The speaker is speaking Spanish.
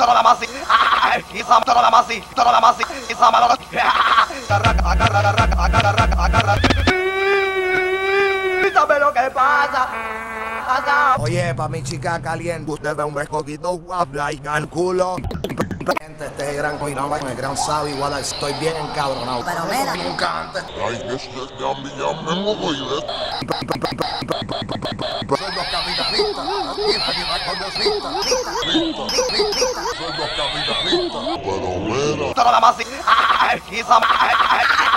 ¿Sabe lo que pasa? Oye, pa' mi chica caliente, usted ve un bescoquito guapa y el culo. Este gran coinaba, el gran sabio, igual estoy bien encabronado. Pero mira, Nunca antes. Ay, ya me mojo y ves. Son los capitalistas, aquí va con los listas. Son los capitalistas. Pero mira. Toda la masi.